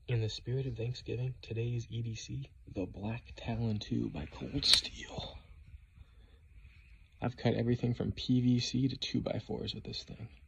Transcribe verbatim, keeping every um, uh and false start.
In the spirit of Thanksgiving, today's E D C, the Black Talon two by Cold Steel. I've cut everything from P V C to two by fours with this thing.